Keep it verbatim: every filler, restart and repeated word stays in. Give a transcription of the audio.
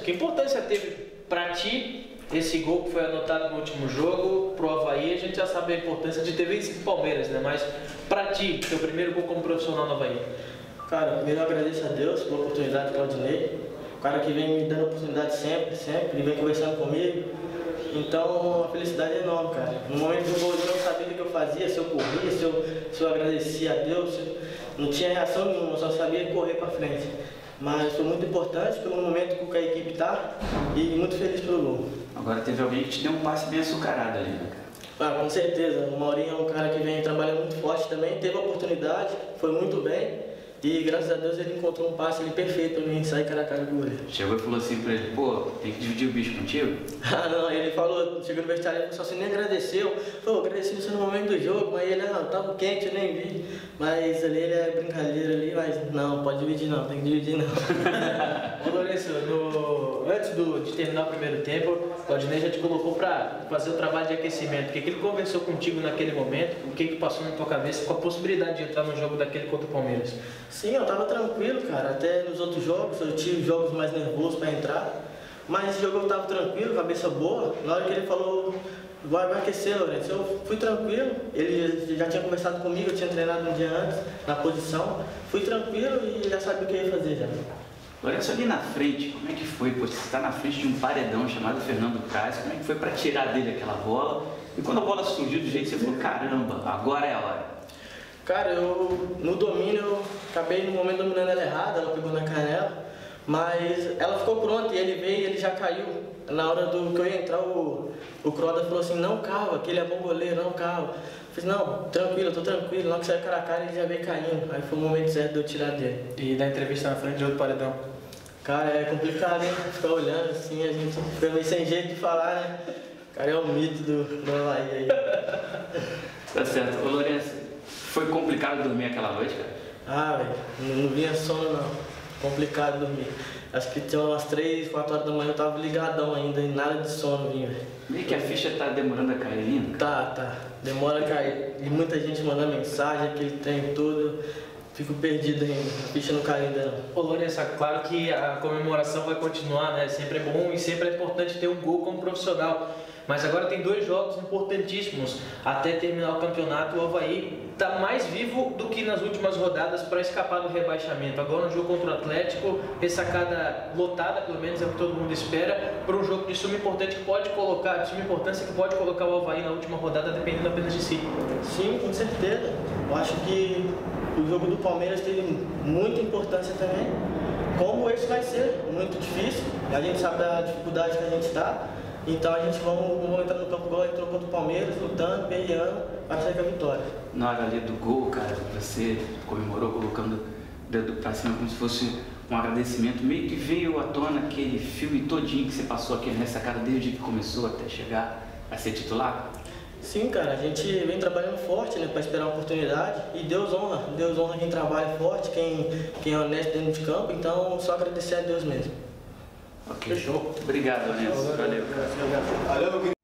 que importância teve pra ti esse gol que foi anotado no último jogo pro Avaí? A gente já sabe a importância de ter vencido o Palmeiras, né? Mas pra ti, teu primeiro gol como profissional no Avaí? Cara, primeiro eu agradeço a Deus pela oportunidade, Claudinei. O cara que vem me dando oportunidade sempre, sempre, e vem conversando comigo. Então, a felicidade é enorme, cara. No momento do gol, eu não sabia o que eu fazia, se eu corria, se eu, se eu agradecia a Deus. Eu não tinha reação nenhuma, eu só sabia correr pra frente. Mas foi muito importante pelo momento que a equipe tá e muito feliz pelo gol. Agora teve alguém que te deu um passe bem açucarado ali, né, cara? Ah, com certeza. O Maurinho é um cara que vem trabalhando muito forte também, teve a oportunidade, foi muito bem. E graças a Deus ele encontrou um passe ali perfeito pra mim sair cara a cara do goleiro. Chegou e falou assim pra ele, pô, tem que dividir o bicho contigo? Ah não, ele falou, chegou no vestiário, ele só assim, nem agradeceu. Pô, agradeci você no momento do jogo, mas ele, ah, tava quente, eu nem vi. Mas ali ele é brincadeira ali, mas não, pode dividir não, tem que dividir não. Ô Lourenço, no... antes do, de terminar o primeiro tempo, o Claudinei já te colocou para fazer o trabalho de aquecimento. O que, que ele conversou contigo naquele momento? O que, que passou na tua cabeça com a possibilidade de entrar no jogo daquele contra o Palmeiras? Sim, eu tava tranquilo, cara. Até nos outros jogos, eu tive jogos mais nervosos para entrar. Mas esse jogo eu tava tranquilo, cabeça boa. Na hora que ele falou, vai, vai aquecer, Lourenço, eu fui tranquilo. Ele já tinha conversado comigo, eu tinha treinado um dia antes, na posição. Fui tranquilo e já sabia o que ia fazer já. Lourenço, ali na frente, como é que foi? Pô, você está na frente de um paredão chamado Fernando Praz, como é que foi para tirar dele aquela bola? E quando a bola surgiu do jeito que você falou, caramba, agora é a hora. Cara, eu no domínio, eu acabei no momento dominando ela errada, ela pegou na canela, mas ela ficou pronta e ele veio e ele já caiu. Na hora do que eu ia entrar, o, o Croda falou assim, não calma, que ele é bom goleiro, não calma. Eu fiz, não, tranquilo, eu tô tranquilo, logo que saiu cara a cara ele já veio caindo. Aí foi o momento certo de eu tirar dele. E da entrevista na frente de outro paredão? Cara, é complicado, hein? Ficar olhando assim, a gente fica meio sem jeito de falar, né? O cara é o mito do, do Avaí aí. Tá certo. Ô Lourenço, foi complicado dormir aquela noite, cara? Ah, velho, não, não vinha sono não. Complicado dormir. Acho que tinha umas três, quatro horas da manhã eu tava ligadão ainda e nada de sono vinha, velho. Meio que a ficha tá demorando a cair ainda? Tá, tá. Demora a cair. E muita gente mandando mensagem, aquele trem todo. Fico perdido ainda. A ficha não caiu ainda não. Ô Lourenço, claro que a comemoração vai continuar, né? Sempre é bom e sempre é importante ter um gol como profissional. Mas agora tem dois jogos importantíssimos até terminar o campeonato. O Avaí está mais vivo do que nas últimas rodadas para escapar do rebaixamento. Agora no jogo contra o Atlético, ressacada lotada, pelo menos é o que todo mundo espera, para um jogo de suma importância que pode colocar, de suma importância que pode colocar o Avaí na última rodada, dependendo apenas de si. Sim, com certeza. Eu acho que o jogo do Palmeiras teve muita importância também. Como esse vai ser muito difícil, a gente sabe da dificuldade que a gente está. Então a gente vamos, vamos entrar no campo igual entrou contra o Palmeiras, lutando, peleando, para sair com a vitória. Na hora ali do gol, cara, você comemorou colocando o dedo pra cima como se fosse um agradecimento. Meio que veio à tona aquele filme todinho que você passou aqui nessa cara desde que começou até chegar a ser titular? Sim, cara, a gente vem trabalhando forte, né, para esperar a oportunidade e Deus honra. Deus honra quem trabalha forte, quem, quem é honesto dentro de campo, então só agradecer a Deus mesmo. Ok. Fechou. Obrigado, Lourenço. Valeu. Valeu.